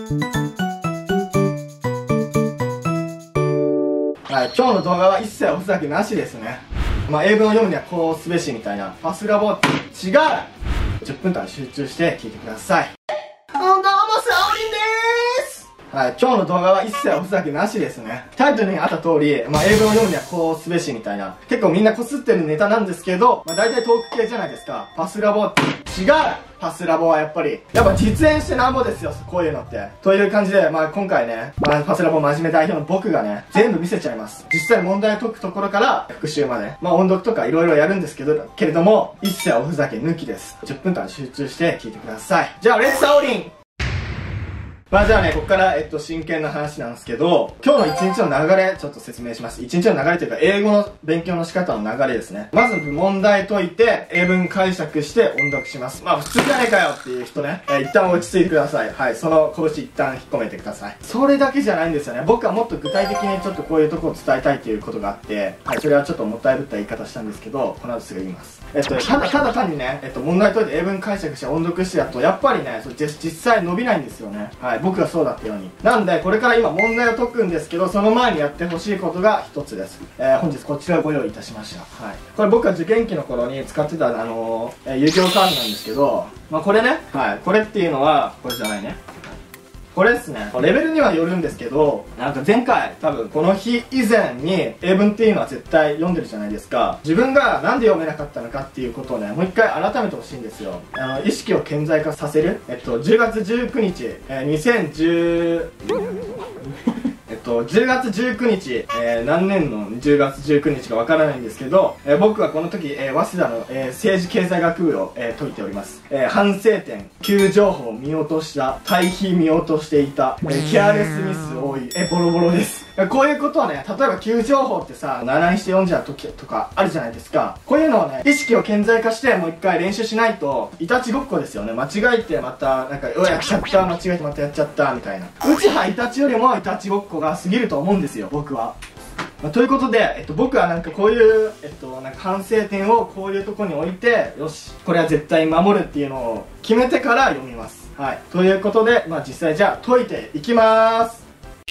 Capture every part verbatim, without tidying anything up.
はい、今日の動画は一切おふざけなしですね。まあ、英文を読むにはこうすべしみたいな。パスラボ違う !じゅっぷんかん集中して聞いてください。どうも、サオリンでーす。はい、今日の動画は一切おふざけなしですね。タイトルにあった通り、まあ、英文を読むにはこうすべしみたいな。結構みんなこすってるネタなんですけど、まあ、大体トーク系じゃないですか。パスラボ違うパスラボはやっぱり、やっぱ実演してなんぼですよ、こういうのって。という感じで、まあ今回ね、まあ、パスラボ真面目代表の僕がね、全部見せちゃいます。実際問題を解くところから復習まで、まあ音読とかいろいろやるんですけど、けれども、一切おふざけ抜きです。じゅっぷんかん集中して聞いてください。じゃあ、レッツサオリン。まあじゃあね、ここから、えっと、真剣な話なんですけど、今日の一日の流れ、ちょっと説明します。一日の流れというか、英語の勉強の仕方の流れですね。まず問題解いて、英文解釈して音読します。まあ普通じゃねえかよっていう人ね、えー、一旦落ち着いてください。はい、その拳一旦引っ込めてください。それだけじゃないんですよね。僕はもっと具体的にちょっとこういうとこを伝えたいということがあって、はい、それはちょっともったいぶった言い方したんですけど、この後すぐ言います。えっと、ただ、ただ単にね、えっと、問題解いて英文解釈して音読してだと、やっぱりね、そう実際伸びないんですよね。はい、僕がそうだったように。なんで、これから今問題を解くんですけど、その前にやってほしいことが一つです。えー、本日こちらをご用意いたしました。はい。これ僕が受験期の頃に使ってた、あのー、えー、遊戯王カードなんですけど、まあこれね、はい。これっていうのは、これじゃないね。これですね。レベルにはよるんですけど、なんか前回、多分この日以前に英文っていうのは絶対読んでるじゃないですか。自分がなんで読めなかったのかっていうことをね、もう一回改めてほしいんですよ。あの、意識を顕在化させる。えっと、じゅうがつじゅうくにち、えー、にせんじゅう、えっと、じゅうがつじゅうくにち、えー、何年のじゅうがつじゅうくにちかわからないんですけど、えー、僕はこの時、えー、早稲田の、えー、政治経済学部を、えー、解いております。えー、反省点、急情報を見落とした、対比見落としていた、えー、ケアレスミス多い、えー、ボロボロです。こういうことはね、例えば急情報ってさ、ななにして読んじゃう時とかあるじゃないですか。こういうのをね、意識を顕在化してもう一回練習しないと、いたちごっこですよね。間違えてまた、なんか、うわ、やっちゃった、間違えてまたやっちゃった、みたいな。うちはいたちよりもいたちごっこが過ぎると思うんですよ、僕は。まあ、ということで、えっと、僕はなんかこういう、えっと、なんか反省点をこういうとこに置いて、よし、これは絶対守るっていうのを決めてから読みます。はい。ということで、まあ実際じゃあ解いていきまーす。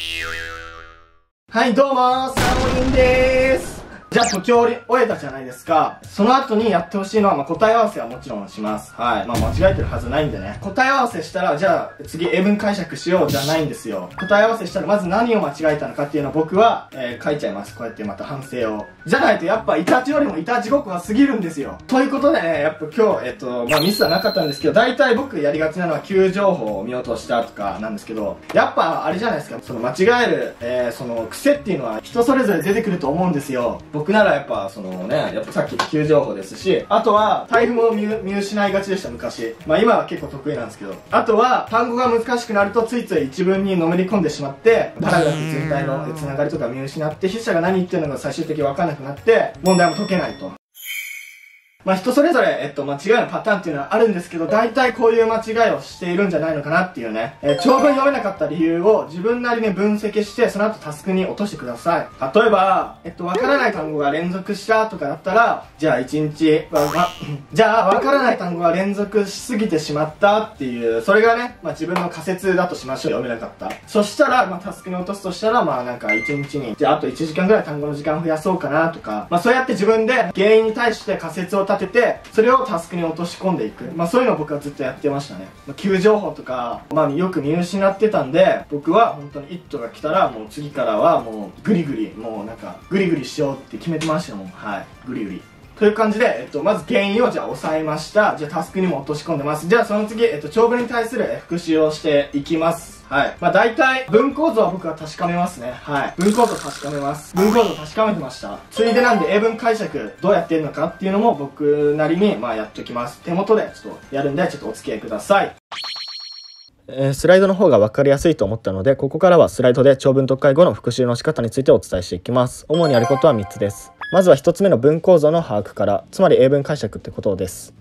はい、どうもー、サオリンでーす。じゃあ解き終えたじゃないですか。その後にやってほしいのは、まあ、答え合わせはもちろんします。はい。まあ、間違えてるはずないんでね。答え合わせしたら、じゃあ、次英文解釈しようじゃないんですよ。答え合わせしたら、まず何を間違えたのかっていうのを僕は、えー、書いちゃいます。こうやってまた反省を。じゃないと、やっぱ、イタチよりもイタチごっこが過ぎるんですよ。ということでね、やっぱ今日、えっと、まあ、ミスはなかったんですけど、大体僕やりがちなのは、急情報を見落としたとかなんですけど、やっぱ、あれじゃないですか、その間違える、えー、その、癖っていうのは人それぞれ出てくると思うんですよ。僕ならやっぱ、そのね、やっぱさっき急情報ですし、あとは、タイムを 見, 見失いがちでした、昔。まあ今は結構得意なんですけど。あとは、単語が難しくなると、ついつい一文にのめり込んでしまって、パラグラフ全体のつながりとか見失って、筆者が何言ってるのか最終的に分かんなくなって、問題も解けないと。まあ人それぞれ、えっと、間違いのパターンっていうのはあるんですけど、大体こういう間違いをしているんじゃないのかなっていうね、えー、長文読めなかった理由を自分なりに分析して、その後タスクに落としてください。例えば、えっと、わからない単語が連続したとかだったら、じゃあ一日、わ、わ、じゃあわからない単語が連続しすぎてしまったっていう、それがね、まあ自分の仮説だとしましょう。読めなかった。そしたら、まあタスクに落とすとしたら、まあなんか一日に、じゃああといちじかんぐらい単語の時間を増やそうかなとか、まあそうやって自分で原因に対して仮説を立てて、それをタスクに落とし込んでいく。まあそういうのを僕はずっとやってましたね。まあ、急情報とか、まあよく見失ってたんで、僕は本当に「イット!」が来たら、もう次からはもうグリグリ、もうなんかグリグリしようって決めてましたもん。はい。グリグリ。という感じで、えっと、まず原因をじゃあ抑えました。じゃあタスクにも落とし込んでます。じゃあその次、えっと、長文に対する復習をしていきます。はい。まあ大体、文構造は僕は確かめますね。はい。文構造確かめます。文構造確かめてました。ついでなんで英文解釈どうやってるのかっていうのも僕なりにまあやっておきます。手元でちょっとやるんで、ちょっとお付き合いください。えー、スライドの方が分かりやすいと思ったので、ここからはスライドで長文読解後の復習の仕方についてお伝えしていきます。主にやることはみっつです。まずはひとつめの文構造の把握から、つまり英文解釈ってことです。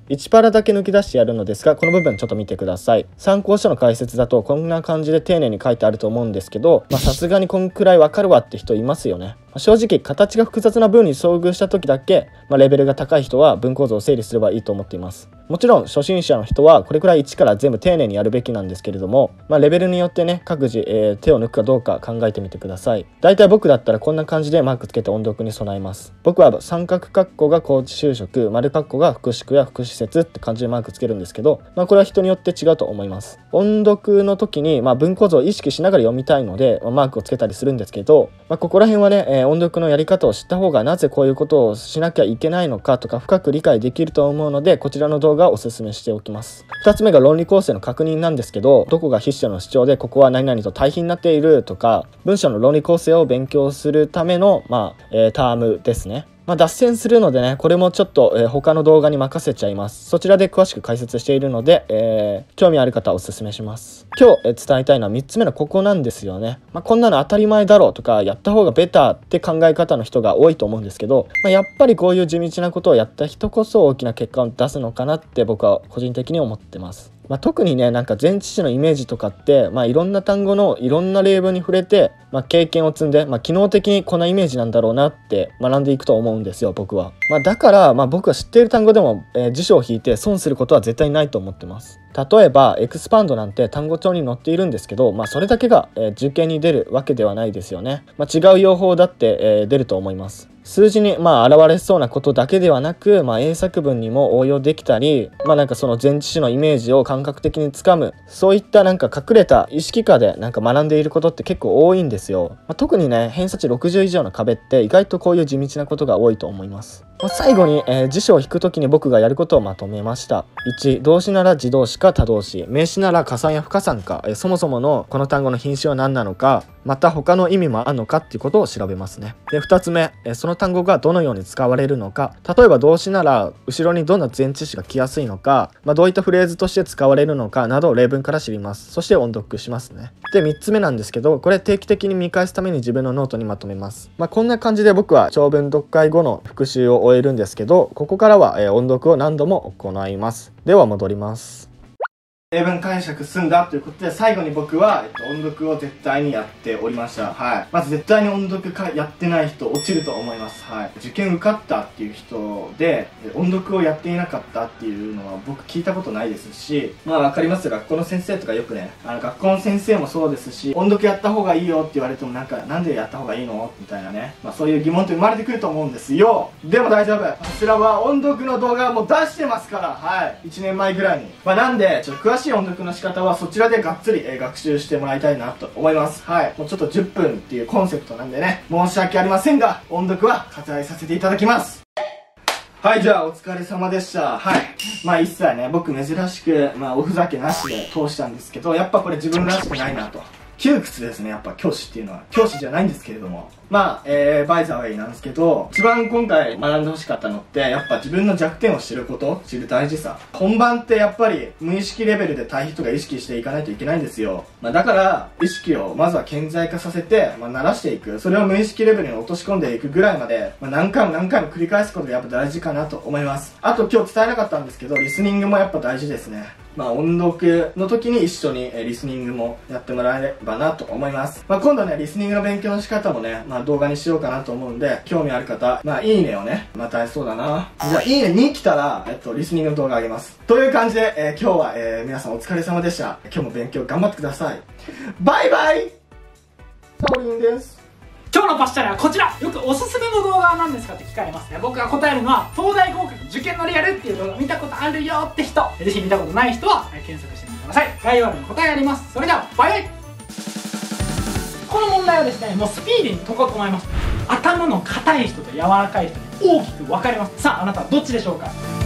いちパラだけ抜き出してやるのですが、この部分ちょっと見てください。参考書の解説だとこんな感じで丁寧に書いてあると思うんですけど、まあさすがにこんくらいわかるわって人いますよね。正直形が複雑な文に遭遇した時だけ、まあ、レベルが高い人は文構造を整理すればいいと思っています。もちろん初心者の人はこれくらい一から全部丁寧にやるべきなんですけれども、まあ、レベルによってね各自、えー、手を抜くかどうか考えてみてください。だいたい僕だったらこんな感じでマークつけて音読に備えます。僕は三角括弧が高知就職、丸括弧が福祉区や福祉施設って感じでマークつけるんですけど、まあ、これは人によって違うと思います。音読の時に、まあ、文構造を意識しながら読みたいので、まあ、マークをつけたりするんですけど、まあ、ここら辺はね、えー、音読のやり方を知った方がなぜこういうことをしなきゃいけないのかとか深く理解できると思うので、こちらの動画をおすすめしておきます。ふたつめが論理構成の確認なんですけど、どこが筆者の主張でここは何々と対比になっているとか、文章の論理構成を勉強するための、まあえー、タームですね。まあ、脱線するのでね、これもちょっと、えー、他の動画に任せちゃいます。そちらで詳しく解説しているので、えー、興味ある方はおすすめします。今日、えー、伝えたいのはみっつめのここなんですよね。まあ、こんなの当たり前だろうとか、やった方がベターって考え方の人が多いと思うんですけど、まあ、やっぱりこういう地道なことをやった人こそ大きな結果を出すのかなって僕は個人的に思ってます。まあ、特にねなんか前置詞のイメージとかって、まあ、いろんな単語のいろんな例文に触れて、まあ、経験を積んで、まあ、機能的にこんなイメージなんだろうなって学んでいくと思うんですよ僕は。まあ、だから、まあ、僕は知っている単語でも、えー、辞書を引いて損することは絶対ないと思ってます。例えばエクスパンドなんて単語帳に載っているんですけど、まあ、それだけが、えー、受験に出るわけではないですよね。まあ、違う用法だって、えー、出ると思います。数字にまあ現れそうなことだけではなく、まあ、英作文にも応用できたり、まあ、なんかその前置詞のイメージを感覚的につかむ、そういったなんか隠れた意識下でなんか学んでいることって結構多いんですよ。まあ、特にね偏差値ろくじゅう以上の壁って意外とこういう地道なことが多いと思います。まあ、最後に、えー、辞書を引くときに僕がやることをまとめました。いち、動詞なら自動詞か他動詞、名詞なら加算や不加算か、えー、そもそものこの単語の品詞は何なのか、また他の意味もあるのかっていうことを調べますね。でふたつめ、えー、その単語がどのように使われるのか、例えば動詞なら後ろにどんな前置詞が来やすいのか、まあ、どういったフレーズとして使われるのかなどを例文から知ります。そして音読しますね。でみっつめなんですけど、これ定期的に見返すために自分のノートにまとめます。まあ、こんな感じで僕は長文読解後の復習を終えるんですけど、ここからは、えー、音読を何度も行います。では戻ります。 英文解釈済んだということで、最後に僕は、えっと、音読を絶対にやっておりました。はい。まず絶対に音読かやってない人落ちると思います。はい。受験受かったっていう人で、音読をやっていなかったっていうのは僕聞いたことないですし、まあわかりますよ。学校の先生とかよくね、あの学校の先生もそうですし、音読やった方がいいよって言われてもなんか、なんでやった方がいいのみたいなね。まあそういう疑問って生まれてくると思うんですよ。でも大丈夫。こちらは音読の動画も出してますから、はい。いちねんまえぐらいに。まあなんで、ちょっと詳しい音読の仕方はそちらでがっつり、えー、学習してもらいたいなと思います。はい。もうちょっとじゅっぷんっていうコンセプトなんでね、申し訳ありませんが、音読は割愛させていただきます。はい、じゃあお疲れ様でした。はい。まあ一切ね、僕珍しく、まあおふざけなしで通したんですけど、やっぱこれ自分らしくないなと。窮屈ですね、やっぱ教師っていうのは。教師じゃないんですけれども。まあ、えー、バイザーウェイなんですけど、一番今回学んでほしかったのって、やっぱ自分の弱点を知ること、知る大事さ。本番ってやっぱり無意識レベルで対比とか意識していかないといけないんですよ。まあだから、意識をまずは顕在化させて、まあ慣らしていく。それを無意識レベルに落とし込んでいくぐらいまで、まあ何回も何回も繰り返すことがやっぱ大事かなと思います。あと今日伝えなかったんですけど、リスニングもやっぱ大事ですね。まあ音読の時に一緒にリスニングもやってもらえればなと思います。まあ今度ね、リスニングの勉強の仕方もね、まあ動画にしようかなと思うんで、興味ある方、まあいいねをね、またそうだな。じゃあいいねに来たら、えっと、リスニングの動画あげます。という感じで、えー、今日は、えー、皆さんお疲れ様でした。今日も勉強頑張ってください。バイバイサオリンです。 今日のパスチャレはこちら。よくおすすめの動画は何ですかって聞かれますね。僕が答えるのは東大合格受験のリアルっていう動画見たことあるよって人、ぜひ見たことない人は検索してみてください。概要欄に答えあります。それではバイバイ。この問題はですね、もうスピーディーに解こうと思います。頭の硬い人と柔らかい人に大きく分かれます。さああなたはどっちでしょうか。